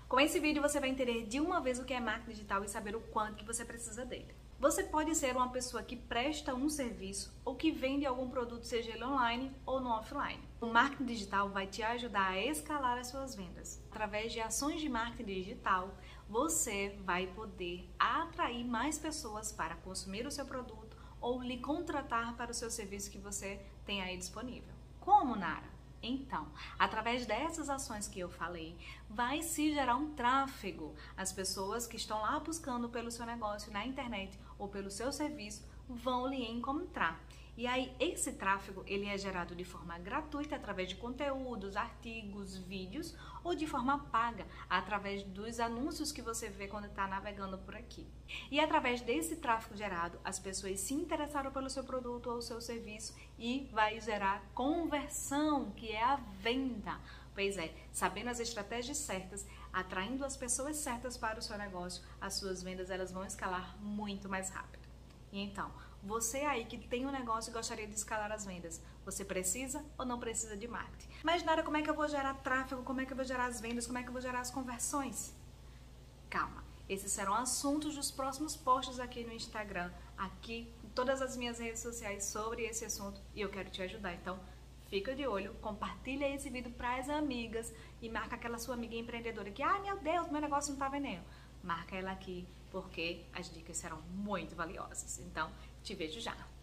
Com esse vídeo você vai entender de uma vez o que é marketing digital e saber o quanto que você precisa dele. Você pode ser uma pessoa que presta um serviço ou que vende algum produto, seja ele online ou no offline. O marketing digital vai te ajudar a escalar as suas vendas. Através de ações de marketing digital, você vai poder atrair mais pessoas para consumir o seu produto ou lhe contratar para o seu serviço que você tem aí disponível. Como, Nara? Então, através dessas ações que eu falei, vai se gerar um tráfego. As pessoas que estão lá buscando pelo seu negócio na internet ou pelo seu serviço vão lhe encontrar. E aí, esse tráfego, ele é gerado de forma gratuita através de conteúdos, artigos, vídeos ou de forma paga através dos anúncios que você vê quando está navegando por aqui. E através desse tráfego gerado, as pessoas se interessaram pelo seu produto ou seu serviço e vai gerar conversão, que é a venda. Pois é, sabendo as estratégias certas, atraindo as pessoas certas para o seu negócio, as suas vendas elas vão escalar muito mais rápido. E então, você aí que tem um negócio e gostaria de escalar as vendas, você precisa ou não precisa de marketing? Mas Nara, como é que eu vou gerar tráfego? Como é que eu vou gerar as vendas? Como é que eu vou gerar as conversões? Calma, esses serão assuntos dos próximos posts aqui no Instagram, aqui em todas as minhas redes sociais sobre esse assunto e eu quero te ajudar. Então, fica de olho, compartilha esse vídeo para as amigas e marca aquela sua amiga empreendedora que, ai meu Deus, meu negócio não tá vendendo. Marca ela aqui porque as dicas serão muito valiosas. Então, te vejo já!